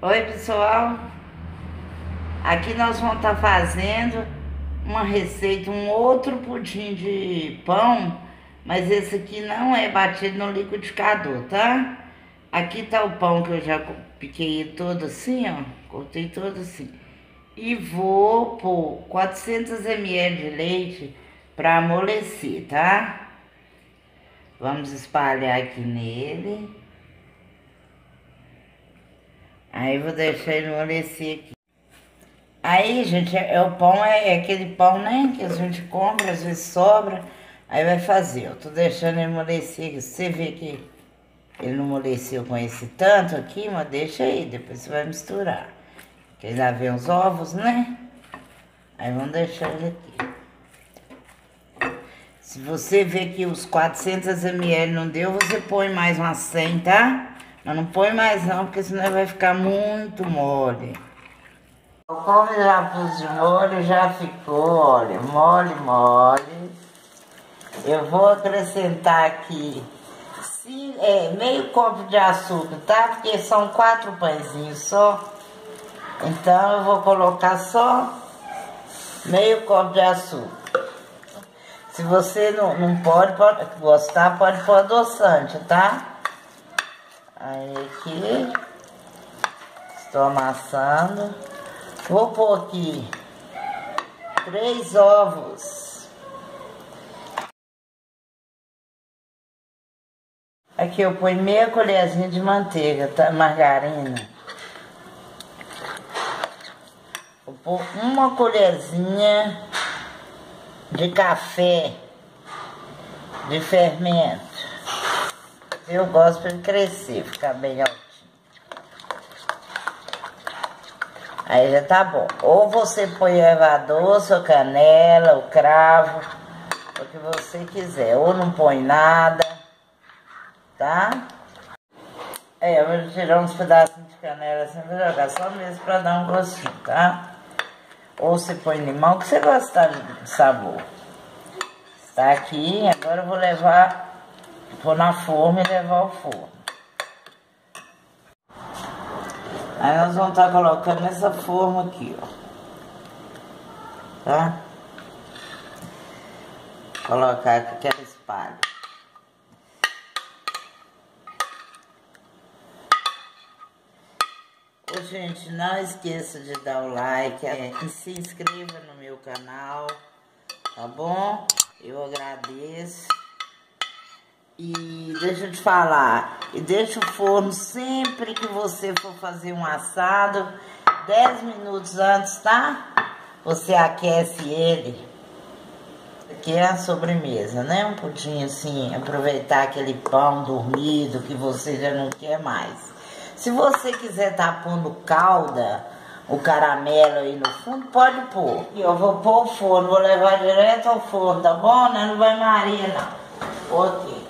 Oi pessoal, aqui nós vamos estar fazendo uma receita, um outro pudim de pão, mas esse aqui não é batido no liquidificador, tá? Aqui tá o pão que eu já piquei todo assim, ó, cortei todo assim. E vou pôr 400 ml de leite para amolecer, tá? Vamos espalhar aqui nele. Aí vou deixar ele amolecer aqui. Aí, gente, o pão é aquele pão, né, que a gente compra, às vezes sobra. Aí vai fazer, eu tô deixando ele amolecer aqui. Você vê que ele não amoleceu com esse tanto aqui, mas deixa aí, depois você vai misturar. Porque já vem os ovos, né? Aí vamos deixar ele aqui. Se você ver que os 400 ml não deu, você põe mais umas 100, tá? Mas não põe mais não, porque senão vai ficar muito mole. Como eu já pus de molho, já ficou, olha, mole, mole. Eu vou acrescentar aqui meio copo de açúcar, tá? Porque são 4 pãezinhos só. Então eu vou colocar só meio copo de açúcar. Se você não pode gostar, pode pôr adoçante, tá? Aí aqui, estou amassando. Vou pôr aqui 3 ovos. Aqui eu ponho meia colherzinha de manteiga, tá? Margarina. Vou pôr uma colherzinha de café de fermento. Eu gosto para ele crescer, ficar bem altinho. Aí já tá bom. Ou você põe erva doce, ou canela, ou cravo, o que você quiser. Ou não põe nada, tá? Eu vou tirar uns pedacinhos de canela assim, vou jogar só mesmo pra dar um gostinho, tá? Ou você põe limão, que você gosta de sabor. Tá aqui, agora eu vou pôr na forma e levar ao forno. Aí nós vamos estar colocando nessa forma aqui, ó. Tá? Colocar aqui aquela espalha. Ô, gente, não esqueça de dar o like e se inscreva no meu canal, tá bom? Eu agradeço. E deixa eu te falar, e deixa o forno sempre que você for fazer um assado, 10 minutos antes, tá? Você aquece ele. Aqui é a sobremesa, né? Um pudim assim, aproveitar aquele pão dormido que você já não quer mais. Se você quiser tá pondo calda, o caramelo aí no fundo, pode pôr. E eu vou pôr o forno, vou levar direto ao forno, tá bom? Não vai Maria, não. Ok.